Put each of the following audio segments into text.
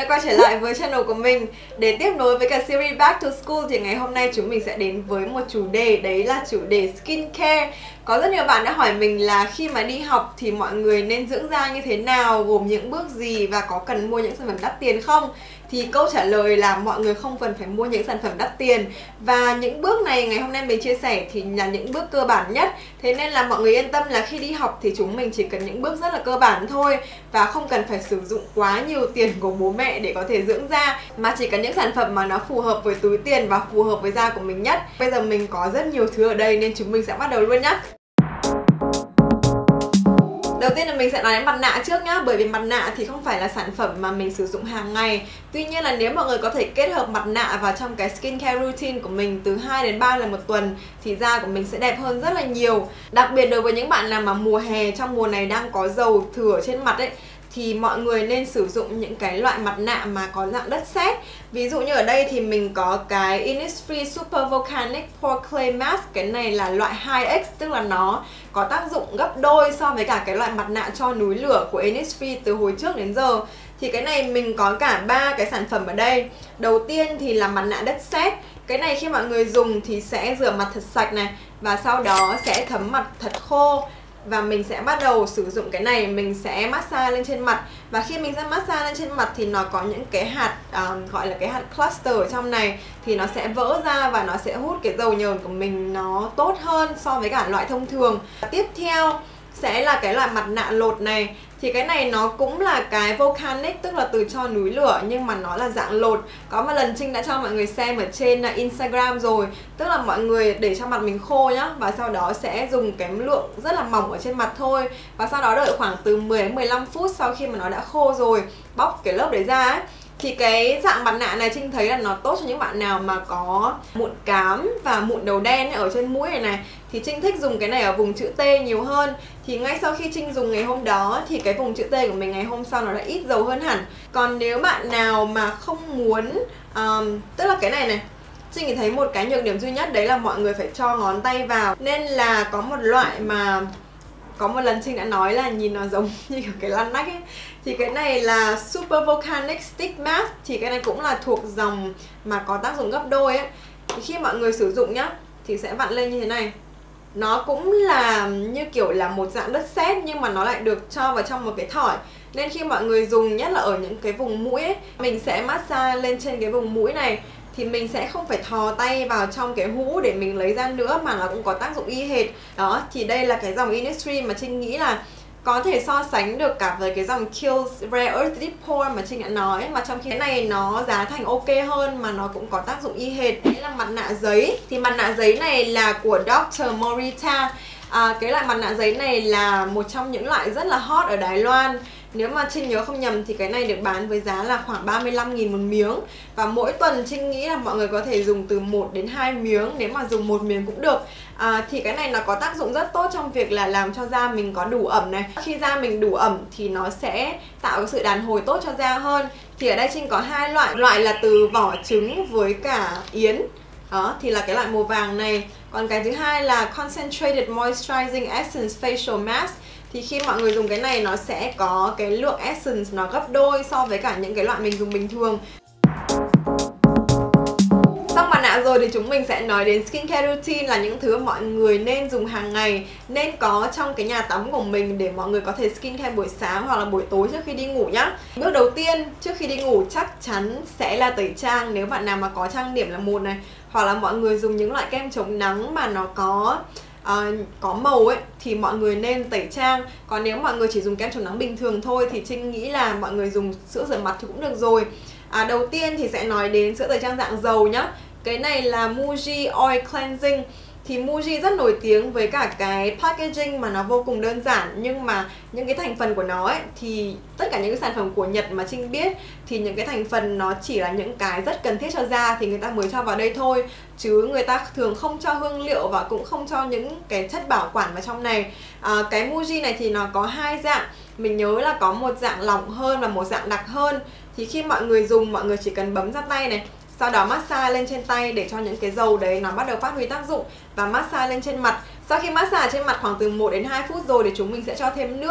quay trở lại với channel của mình. Để tiếp nối với cả series Back to School thì ngày hôm nay chúng mình sẽ đến với một chủ đề, đấy là chủ đề skincare. Có rất nhiều bạn đã hỏi mình là khi mà đi học thì mọi người nên dưỡng da như thế nào, gồm những bước gì và có cần mua những sản phẩm đắt tiền không? Thì câu trả lời là mọi người không cần phải mua những sản phẩm đắt tiền. Và những bước này ngày hôm nay mình chia sẻ thì là những bước cơ bản nhất. Thế nên là mọi người yên tâm là khi đi học thì chúng mình chỉ cần những bước rất là cơ bản thôi. Và không cần phải sử dụng quá nhiều tiền của bố mẹ để có thể dưỡng da, mà chỉ cần những sản phẩm mà nó phù hợp với túi tiền và phù hợp với da của mình nhất. Bây giờ mình có rất nhiều thứ ở đây nên chúng mình sẽ bắt đầu luôn nhé. Đầu tiên là mình sẽ nói đến mặt nạ trước nhá. Bởi vì mặt nạ thì không phải là sản phẩm mà mình sử dụng hàng ngày. Tuy nhiên là nếu mọi người có thể kết hợp mặt nạ vào trong cái skincare routine của mình từ 2 đến 3 lần một tuần thì da của mình sẽ đẹp hơn rất là nhiều. Đặc biệt đối với những bạn nào mà mùa hè, trong mùa này đang có dầu thừa trên mặt ấy, thì mọi người nên sử dụng những cái loại mặt nạ mà có dạng đất sét. Ví dụ như ở đây thì mình có cái Innisfree Super Volcanic Pore Clay Mask. Cái này là loại 2X, tức là nó có tác dụng gấp đôi so với cả cái loại mặt nạ cho núi lửa của Innisfree từ hồi trước đến giờ. Thì cái này mình có cả 3 cái sản phẩm ở đây. Đầu tiên thì là mặt nạ đất sét. Cái này khi mọi người dùng thì sẽ rửa mặt thật sạch này, và sau đó sẽ thấm mặt thật khô. Và mình sẽ bắt đầu sử dụng cái này, mình sẽ massage lên trên mặt. Và khi mình sẽ massage lên trên mặt thì nó có những cái hạt gọi là cái hạt cluster ở trong này, thì nó sẽ vỡ ra và nó sẽ hút cái dầu nhờn của mình nó tốt hơn so với cả loại thông thường. Tiếp theo sẽ là cái loại mặt nạ lột này. Thì cái này nó cũng là cái volcanic, tức là từ cho núi lửa, nhưng mà nó là dạng lột. Có một lần Trinh đã cho mọi người xem ở trên Instagram rồi. Tức là mọi người để cho mặt mình khô nhá, và sau đó sẽ dùng cái lượng rất là mỏng ở trên mặt thôi. Và sau đó đợi khoảng từ 10 đến 15 phút sau khi mà nó đã khô rồi, bóc cái lớp đấy ra ấy. Thì cái dạng mặt nạ này Trinh thấy là nó tốt cho những bạn nào mà có mụn cám và mụn đầu đen ở trên mũi này. Thì Trinh thích dùng cái này ở vùng chữ T nhiều hơn. Thì ngay sau khi Trinh dùng ngày hôm đó thì cái vùng chữ T của mình ngày hôm sau nó đã ít dầu hơn hẳn. Còn nếu bạn nào mà không muốn, tức là cái này này, Trinh chỉ thấy một cái nhược điểm duy nhất, đấy là mọi người phải cho ngón tay vào. Nên là có một loại mà có một lần Trinh đã nói là nhìn nó giống như cái lăn nách ấy. Thì cái này là Super Volcanic Stick Mask. Thì cái này cũng là thuộc dòng mà có tác dụng gấp đôi ấy. Thì khi mọi người sử dụng nhá, thì sẽ vặn lên như thế này. Nó cũng là như kiểu là một dạng đất sét, nhưng mà nó lại được cho vào trong một cái thỏi. Nên khi mọi người dùng, nhất là ở những cái vùng mũi ấy, mình sẽ massage lên trên cái vùng mũi này. Thì mình sẽ không phải thò tay vào trong cái hũ để mình lấy ra nữa, mà nó cũng có tác dụng y hệt. Đó, thì đây là cái dòng Innisfree mà Trinh nghĩ là có thể so sánh được cả với cái dòng Kiehl's Rare Earth Deep Pore mà Trinh đã nói. Mà trong khi cái này nó giá thành ok hơn mà nó cũng có tác dụng y hệt. Đấy là mặt nạ giấy. Thì mặt nạ giấy này là của Dr. Morita. Cái loại mặt nạ giấy này là một trong những loại rất là hot ở Đài Loan. Nếu mà Trinh nhớ không nhầm thì cái này được bán với giá là khoảng 35.000 một miếng. Và mỗi tuần Trinh nghĩ là mọi người có thể dùng từ 1 đến 2 miếng, nếu mà dùng 1 miếng cũng được. Thì cái này nó có tác dụng rất tốt trong việc là làm cho da mình có đủ ẩm này. Khi da mình đủ ẩm thì nó sẽ tạo cái sự đàn hồi tốt cho da hơn. Thì ở đây Trinh có 2 loại. Loại là từ vỏ trứng với cả yến. Đó, thì là cái loại màu vàng này. Còn cái thứ hai là Concentrated Moisturizing Essence Facial Mask. Thì khi mọi người dùng cái này nó sẽ có cái lượng essence nó gấp đôi so với cả những cái loại mình dùng bình thường. Xong mặt nạ rồi thì chúng mình sẽ nói đến skincare routine, là những thứ mọi người nên dùng hàng ngày, nên có trong cái nhà tắm của mình để mọi người có thể skincare buổi sáng hoặc là buổi tối trước khi đi ngủ nhá. Bước đầu tiên trước khi đi ngủ chắc chắn sẽ là tẩy trang, nếu bạn nào mà có trang điểm là một này, hoặc là mọi người dùng những loại kem chống nắng mà nó có màu ấy thì mọi người nên tẩy trang. Còn nếu mọi người chỉ dùng kem chống nắng bình thường thôi thì Trinh nghĩ là mọi người dùng sữa rửa mặt thì cũng được rồi. Đầu tiên thì sẽ nói đến sữa tẩy trang dạng dầu nhá. Cái này là Muji Oil Cleansing. Thì Muji rất nổi tiếng với cả cái packaging mà nó vô cùng đơn giản, nhưng mà những cái thành phần của nó ấy, thì tất cả những cái sản phẩm của Nhật mà Trinh biết thì những cái thành phần nó chỉ là những cái rất cần thiết cho da thì người ta mới cho vào đây thôi, chứ người ta thường không cho hương liệu và cũng không cho những cái chất bảo quản vào trong này. Cái Muji này thì nó có 2 dạng. Mình nhớ là có một dạng lỏng hơn và một dạng đặc hơn. Thì khi mọi người dùng, mọi người chỉ cần bấm ra tay này, sau đó massage lên trên tay để cho những cái dầu đấy nó bắt đầu phát huy tác dụng, và massage lên trên mặt. Sau khi massage trên mặt khoảng từ 1 đến 2 phút rồi thì chúng mình sẽ cho thêm nước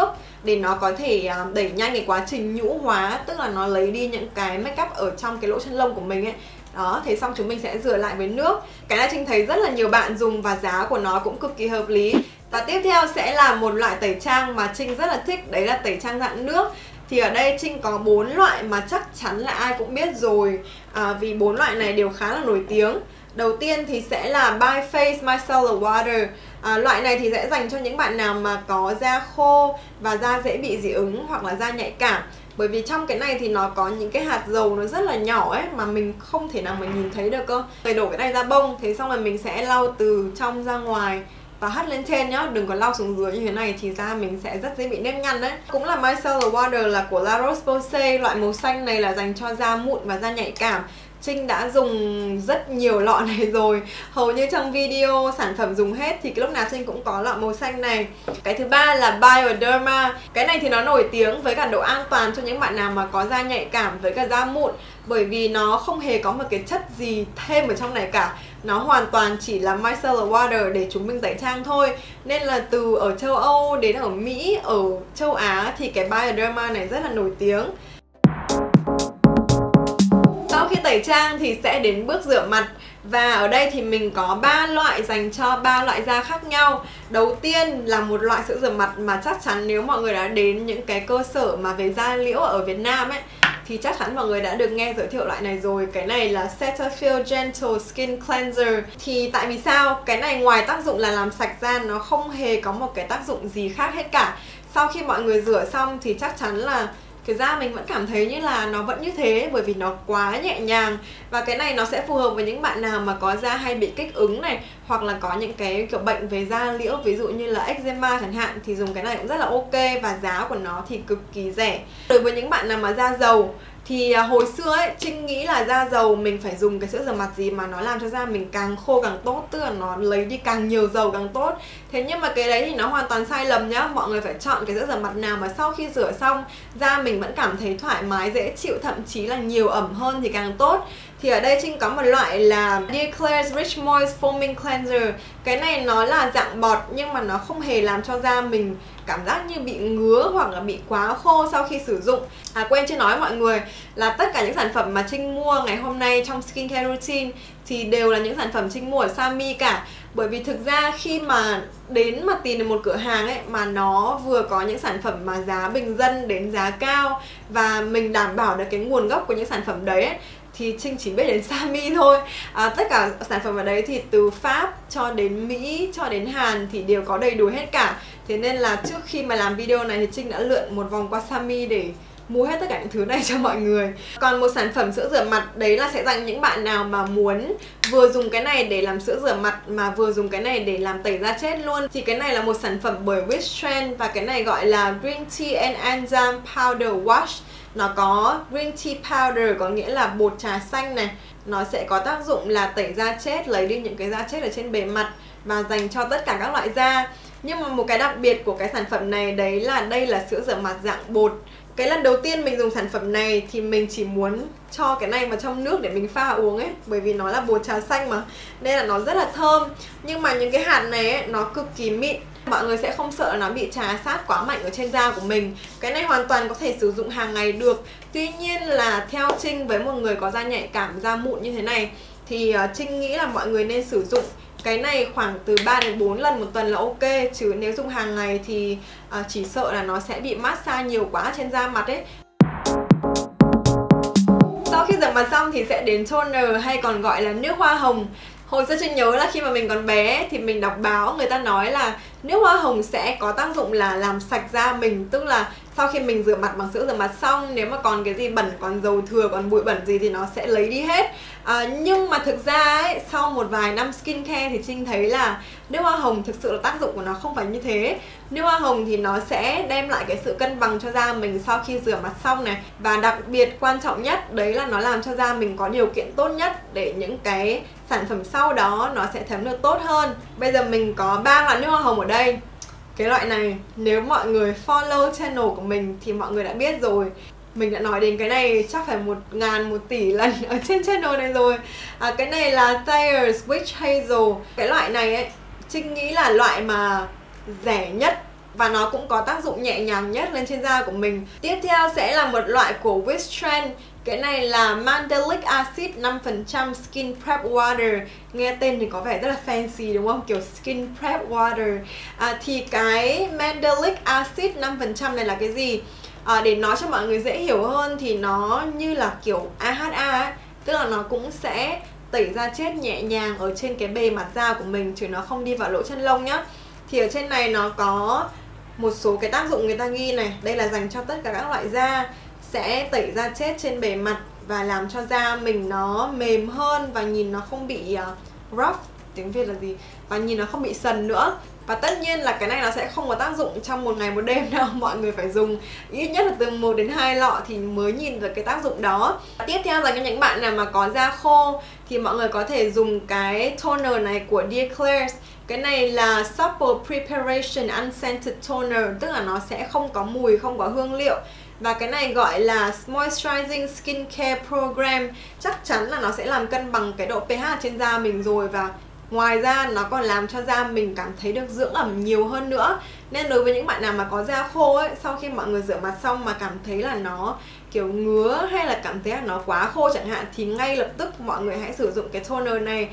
để nó có thể đẩy nhanh cái quá trình nhũ hóa, tức là nó lấy đi những cái makeup ở trong cái lỗ chân lông của mình ấy. Đó, thế xong chúng mình sẽ rửa lại với nước. Cái này Trinh thấy rất là nhiều bạn dùng và giá của nó cũng cực kỳ hợp lý. Và tiếp theo sẽ là một loại tẩy trang mà Trinh rất là thích, đấy là tẩy trang dạng nước. Thì ở đây Trinh có 4 loại mà chắc chắn là ai cũng biết rồi, vì 4 loại này đều khá là nổi tiếng. Đầu tiên thì sẽ là By Face Micellar Water. Loại này thì sẽ dành cho những bạn nào mà có da khô và da dễ bị dị ứng hoặc là da nhạy cảm. Bởi vì trong cái này thì nó có những cái hạt dầu nó rất là nhỏ ấy, mà mình không thể nào mà nhìn thấy được cơ. Rồi đổ cái này ra bông, thế xong rồi mình sẽ lau từ trong ra ngoài và hất lên trên nhá, đừng có lau xuống dưới như thế này thì da mình sẽ rất dễ bị nếp nhăn đấy. Cũng là Micellar Water là của La Roche-Posay, loại màu xanh này là dành cho da mụn và da nhạy cảm. Trinh đã dùng rất nhiều lọ này rồi, hầu như trong video sản phẩm dùng hết thì cái lúc nào Trinh cũng có lọ màu xanh này. Cái thứ ba là Bioderma. Cái này thì nó nổi tiếng với cả độ an toàn cho những bạn nào mà có da nhạy cảm với cả da mụn, bởi vì nó không hề có một cái chất gì thêm ở trong này cả. Nó hoàn toàn chỉ là micellar water để chúng mình tẩy trang thôi. Nên là từ ở châu Âu đến ở Mỹ, ở châu Á thì cái Bioderma này rất là nổi tiếng. Sau khi tẩy trang thì sẽ đến bước rửa mặt. Và ở đây thì mình có 3 loại dành cho 3 loại da khác nhau. Đầu tiên là một loại sữa rửa mặt mà chắc chắn nếu mọi người đã đến những cái cơ sở mà về da liễu ở Việt Nam ấy thì chắc chắn mọi người đã được nghe giới thiệu loại này rồi. Cái này là Cetaphil Gentle Skin Cleanser. Thì tại vì sao? Cái này ngoài tác dụng là làm sạch da, nó không hề có một cái tác dụng gì khác hết cả. Sau khi mọi người rửa xong thì chắc chắn là cái da mình vẫn cảm thấy như là nó vẫn như thế, bởi vì nó quá nhẹ nhàng. Và cái này nó sẽ phù hợp với những bạn nào mà có da hay bị kích ứng này, hoặc là có những cái kiểu bệnh về da liễu, ví dụ như là eczema chẳng hạn, thì dùng cái này cũng rất là ok. Và giá của nó thì cực kỳ rẻ. Đối với những bạn nào mà da dầu thì hồi xưa ấy, Trinh nghĩ là da dầu mình phải dùng cái sữa rửa mặt gì mà nó làm cho da mình càng khô càng tốt, tức là nó lấy đi càng nhiều dầu càng tốt. Thế nhưng mà cái đấy thì nó hoàn toàn sai lầm nhá. Mọi người phải chọn cái sữa rửa mặt nào mà sau khi rửa xong da mình vẫn cảm thấy thoải mái, dễ chịu, thậm chí là nhiều ẩm hơn thì càng tốt. Thì ở đây Trinh có một loại là Declare's Rich Moist Foaming Cleanser. Cái này nó là dạng bọt nhưng mà nó không hề làm cho da mình cảm giác như bị ngứa hoặc là bị quá khô sau khi sử dụng. Quên chưa nói mọi người là tất cả những sản phẩm mà Trinh mua ngày hôm nay trong skincare routine thì đều là những sản phẩm Trinh mua ở Sami cả. Bởi vì thực ra khi mà đến mà tìm được một cửa hàng ấy mà nó vừa có những sản phẩm mà giá bình dân đến giá cao và mình đảm bảo được cái nguồn gốc của những sản phẩm đấy ấy, thì Trinh chỉ biết đến Sami thôi. Tất cả sản phẩm ở đấy thì từ Pháp cho đến Mỹ cho đến Hàn thì đều có đầy đủ hết cả. Thế nên là trước khi mà làm video này thì Trinh đã lượn một vòng qua Sami để mua hết tất cả những thứ này cho mọi người. Còn một sản phẩm sữa rửa mặt đấy là sẽ dành những bạn nào mà muốn vừa dùng cái này để làm sữa rửa mặt mà vừa dùng cái này để làm tẩy da chết luôn. Thì cái này là một sản phẩm bởi Wishtrend và cái này gọi là Green Tea and Enzyme Powder Wash. Nó có green tea powder, có nghĩa là bột trà xanh này. Nó sẽ có tác dụng là tẩy da chết, lấy đi những cái da chết ở trên bề mặt và dành cho tất cả các loại da. Nhưng mà một cái đặc biệt của cái sản phẩm này đấy là đây là sữa rửa mặt dạng bột. Cái lần đầu tiên mình dùng sản phẩm này thì mình chỉ muốn cho cái này vào trong nước để mình pha uống ấy, bởi vì nó là bột trà xanh mà, nên là nó rất là thơm. Nhưng mà những cái hạt này ấy, nó cực kỳ mịn. Mọi người sẽ không sợ nó bị trà sát quá mạnh ở trên da của mình. Cái này hoàn toàn có thể sử dụng hàng ngày được. Tuy nhiên là theo Trinh, với một người có da nhạy cảm, da mụn như thế này thì Trinh nghĩ là mọi người nên sử dụng cái này khoảng từ 3 đến 4 lần một tuần là ok. Chứ nếu dùng hàng ngày thì chỉ sợ là nó sẽ bị massage nhiều quá trên da mặt ấy. Sau khi rửa mặt xong thì sẽ đến toner hay còn gọi là nước hoa hồng. Hồi xưa Trinh nhớ là khi mà mình còn bé thì mình đọc báo người ta nói là nước hoa hồng sẽ có tác dụng là làm sạch da mình. Tức là sau khi mình rửa mặt bằng sữa rửa mặt xong, nếu mà còn cái gì bẩn, còn dầu thừa, còn bụi bẩn gì thì nó sẽ lấy đi hết. Nhưng mà thực ra ấy, sau một vài năm skincare thì Trinh thấy là nước hoa hồng thực sự là tác dụng của nó không phải như thế. Nước hoa hồng thì nó sẽ đem lại cái sự cân bằng cho da mình sau khi rửa mặt xong này. Và đặc biệt quan trọng nhất đấy là nó làm cho da mình có điều kiện tốt nhất để những cái sản phẩm sau đó nó sẽ thấm được tốt hơn. Bây giờ mình có 3 loại nước hoa hồng ở đây. Cái loại này nếu mọi người follow channel của mình thì mọi người đã biết rồi. Mình đã nói đến cái này chắc phải 1.000, 1 tỷ lần ở trên channel này rồi. Cái này là Thayer's Witch Hazel. Cái loại này ấy, Trinh nghĩ là loại mà rẻ nhất và nó cũng có tác dụng nhẹ nhàng nhất lên trên da của mình. Tiếp theo sẽ là một loại của Withtrend. Cái này là Mandelic Acid 5% Skin Prep Water. Nghe tên thì có vẻ rất là fancy đúng không? Kiểu Skin Prep Water. Thì cái Mandelic Acid 5% này là cái gì? Để nói cho mọi người dễ hiểu hơn thì nó như là kiểu AHA ấy. Tức là nó cũng sẽ tẩy da chết nhẹ nhàng ở trên cái bề mặt da của mình, chứ nó không đi vào lỗ chân lông nhá. Thì ở trên này nó có một số cái tác dụng người ta ghi này. Đây là dành cho tất cả các loại da, sẽ tẩy da chết trên bề mặt và làm cho da mình nó mềm hơn và nhìn nó không bị rough, tiếng Việt là gì? Và nhìn nó không bị sần nữa. Và tất nhiên là cái này nó sẽ không có tác dụng trong một ngày một đêm đâu. Mọi người phải dùng ít nhất là từ 1 đến 2 lọ thì mới nhìn được cái tác dụng đó. Tiếp theo là những bạn nào mà có da khô thì mọi người có thể dùng cái toner này của Dear Klairs. Cái này là Supple Preparation Unscented Toner, tức là nó sẽ không có mùi, không có hương liệu. Và cái này gọi là Moisturizing Skincare Program. Chắc chắn là nó sẽ làm cân bằng cái độ pH trên da mình rồi. Và ngoài ra nó còn làm cho da mình cảm thấy được dưỡng ẩm nhiều hơn nữa. Nên đối với những bạn nào mà có da khô ấy, sau khi mọi người rửa mặt xong mà cảm thấy là nó kiểu ngứa hay là cảm thấy là nó quá khô chẳng hạn, thì ngay lập tức mọi người hãy sử dụng cái toner này.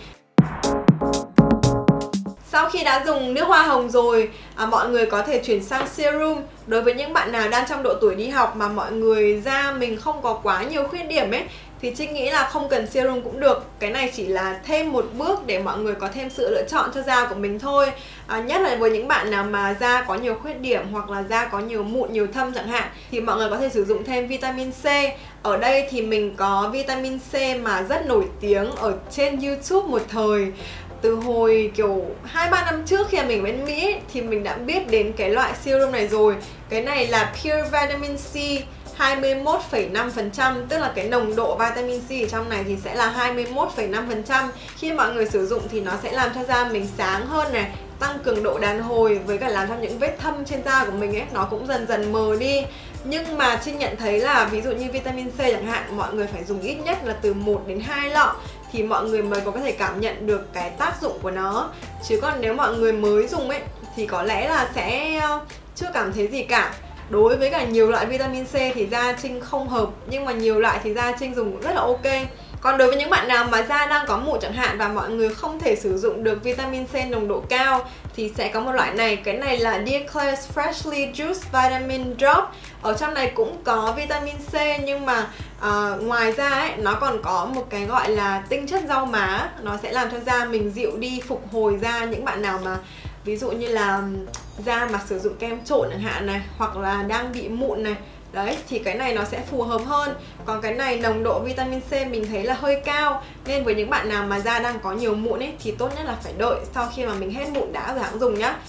Sau khi đã dùng nước hoa hồng rồi, mọi người có thể chuyển sang serum. Đối với những bạn nào đang trong độ tuổi đi học mà mọi người da mình không có quá nhiều khuyết điểm ấy, thì Trinh nghĩ là không cần serum cũng được. Cái này chỉ là thêm một bước để mọi người có thêm sự lựa chọn cho da của mình thôi. Nhất là với những bạn nào mà da có nhiều khuyết điểm hoặc là da có nhiều mụn, nhiều thâm chẳng hạn, thì mọi người có thể sử dụng thêm vitamin C. Ở đây thì mình có vitamin C mà rất nổi tiếng ở trên YouTube một thời. Từ hồi kiểu 2-3 năm trước khi mình bên Mỹ thì mình đã biết đến cái loại serum này rồi. Cái này là Pure Vitamin C 21,5%, tức là cái nồng độ vitamin C ở trong này thì sẽ là 21,5%. Khi mọi người sử dụng thì nó sẽ làm cho da mình sáng hơn này, tăng cường độ đàn hồi, với cả làm cho những vết thâm trên da của mình ấy nó cũng dần dần mờ đi. Nhưng mà Trinh nhận thấy là ví dụ như vitamin C chẳng hạn, mọi người phải dùng ít nhất là từ 1 đến 2 lọ thì mọi người mới có thể cảm nhận được cái tác dụng của nó. Chứ còn nếu mọi người mới dùng ấy thì có lẽ là sẽ chưa cảm thấy gì cả. Đối với cả nhiều loại vitamin C thì da Trinh không hợp, nhưng mà nhiều loại thì da Trinh dùng cũng rất là ok. Còn đối với những bạn nào mà da đang có mụn chẳng hạn và mọi người không thể sử dụng được vitamin C nồng độ cao thì sẽ có một loại này. Cái này là Dear Klairs Freshly Juiced Vitamin Drop. Ở trong này cũng có vitamin C, nhưng mà ngoài ra ấy, nó còn có một cái gọi là tinh chất rau má. Nó sẽ làm cho da mình dịu đi, phục hồi da. Những bạn nào mà ví dụ như là da mà sử dụng kem trộn chẳng hạn này, hoặc là đang bị mụn này, đấy thì cái này nó sẽ phù hợp hơn. Còn cái này nồng độ vitamin C mình thấy là hơi cao, nên với những bạn nào mà da đang có nhiều mụn ấy thì tốt nhất là phải đợi sau khi mà mình hết mụn đã rồi hãng dùng nhá.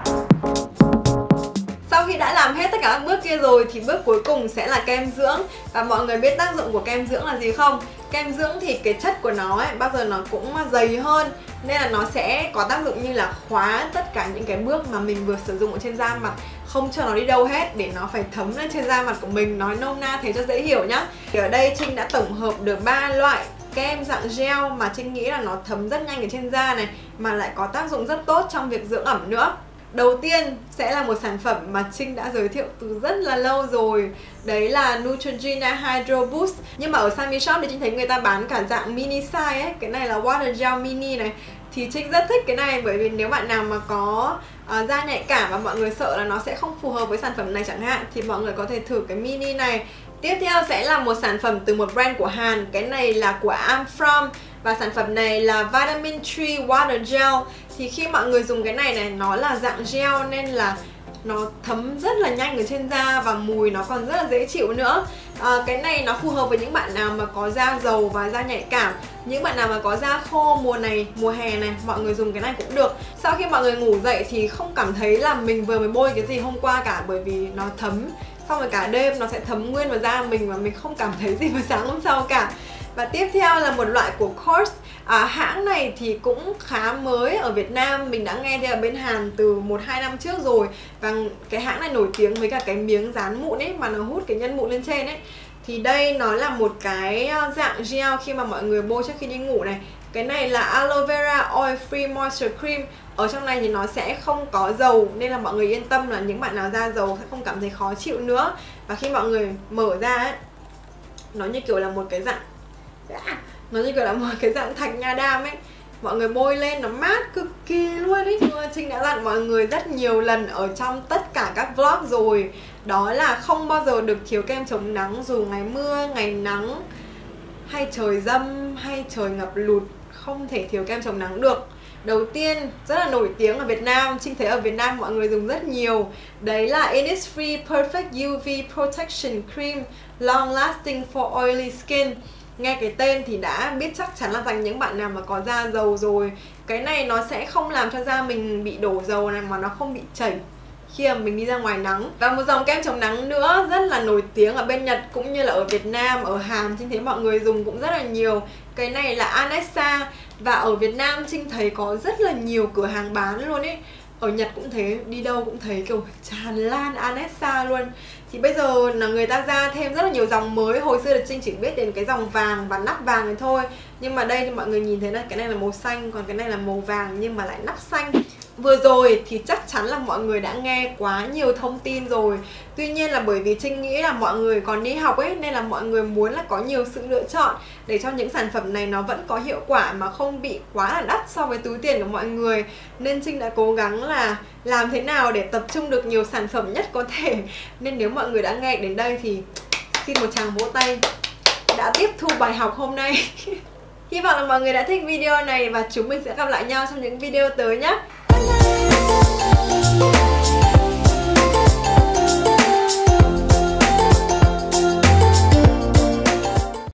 Sau khi đã làm hết tất cả các bước kia rồi thì bước cuối cùng sẽ là kem dưỡng. Và mọi người biết tác dụng của kem dưỡng là gì không? Kem dưỡng thì cái chất của nó ấy, bao giờ nó cũng dày hơn, nên là nó sẽ có tác dụng như là khóa tất cả những cái bước mà mình vừa sử dụng ở trên da mặt, không cho nó đi đâu hết, để nó phải thấm lên trên da mặt của mình. Nói nôm na thế cho dễ hiểu nhá. Thì ở đây Trinh đã tổng hợp được 3 loại kem dạng gel mà Trinh nghĩ là nó thấm rất nhanh ở trên da này, mà lại có tác dụng rất tốt trong việc dưỡng ẩm nữa. Đầu tiên sẽ là một sản phẩm mà Trinh đã giới thiệu từ rất là lâu rồi. Đấy là Neutrogena Hydro Boost. Nhưng mà ở Sami Shop thì Trinh thấy người ta bán cả dạng mini size ấy. Cái này là Water Gel Mini này. Thì Trinh rất thích cái này, bởi vì nếu bạn nào mà có da nhạy cảm và mọi người sợ là nó sẽ không phù hợp với sản phẩm này chẳng hạn, thì mọi người có thể thử cái mini này. Tiếp theo sẽ là một sản phẩm từ một brand của Hàn. Cái này là của I'm From. Và sản phẩm này là Vitamin 3 Water Gel. Thì khi mọi người dùng cái này nó là dạng gel nên là nó thấm rất là nhanh ở trên da và mùi nó còn rất là dễ chịu nữa. Cái này nó phù hợp với những bạn nào mà có da dầu và da nhạy cảm. Những bạn nào mà có da khô mùa này, mùa hè này, mọi người dùng cái này cũng được. Sau khi mọi người ngủ dậy thì không cảm thấy là mình vừa mới bôi cái gì hôm qua cả, bởi vì nó thấm xong rồi cả đêm nó sẽ thấm nguyên vào da mình và mình không cảm thấy gì vào sáng hôm sau cả. Và tiếp theo là một loại của Course. Hãng này thì cũng khá mới ở Việt Nam. Mình đã nghe thấy ở bên Hàn từ 1-2 năm trước rồi. Và cái hãng này nổi tiếng với cả cái miếng dán mụn ấy, mà nó hút cái nhân mụn lên trên ấy. Thì đây nó là một cái dạng gel khi mà mọi người bôi trước khi đi ngủ này. Cái này là Aloe Vera Oil Free Moisture Cream. Ở trong này thì nó sẽ không có dầu, nên là mọi người yên tâm là những bạn nào da dầu sẽ không cảm thấy khó chịu nữa. Và khi mọi người mở ra ấy, nó như kiểu là một cái dạng thạch nha đam ấy. Mọi người bôi lên nó mát cực kỳ luôn ấy. Trinh đã dặn mọi người rất nhiều lần ở trong tất cả các vlog rồi, đó là không bao giờ được thiếu kem chống nắng, dù ngày mưa, ngày nắng, hay trời dâm, hay trời ngập lụt, không thể thiếu kem chống nắng được. Đầu tiên, rất là nổi tiếng ở Việt Nam, Trinh thấy ở Việt Nam mọi người dùng rất nhiều. Đấy là Innisfree Perfect UV Protection Cream Long Lasting for Oily Skin. Nghe cái tên thì đã biết chắc chắn là dành những bạn nào mà có da dầu rồi. Cái này nó sẽ không làm cho da mình bị đổ dầu này, mà nó không bị chảy khi mà mình đi ra ngoài nắng. Và một dòng kem chống nắng nữa rất là nổi tiếng ở bên Nhật cũng như là ở Việt Nam, ở Hàn Trinh thấy mọi người dùng cũng rất là nhiều. Cái này là Anessa. Và ở Việt Nam Trinh thấy có rất là nhiều cửa hàng bán luôn ấy. Ở Nhật cũng thế, đi đâu cũng thấy kiểu tràn lan Anessa luôn. Thì bây giờ là người ta ra thêm rất là nhiều dòng mới. Hồi xưa là Trinh chỉ biết đến cái dòng vàng và nắp vàng này thôi. Nhưng mà đây thì mọi người nhìn thấy là cái này là màu xanh, còn cái này là màu vàng nhưng mà lại nắp xanh. Vừa rồi thì chắc chắn là mọi người đã nghe quá nhiều thông tin rồi. Tuy nhiên là bởi vì Trinh nghĩ là mọi người còn đi học ấy, nên là mọi người muốn là có nhiều sự lựa chọn để cho những sản phẩm này nó vẫn có hiệu quả mà không bị quá là đắt so với túi tiền của mọi người. Nên Trinh đã cố gắng là làm thế nào để tập trung được nhiều sản phẩm nhất có thể. Nên nếu mọi người đã nghe đến đây thì xin một tràng vỗ tay đã tiếp thu bài học hôm nay. Hy vọng là mọi người đã thích video này và chúng mình sẽ gặp lại nhau trong những video tới nhé.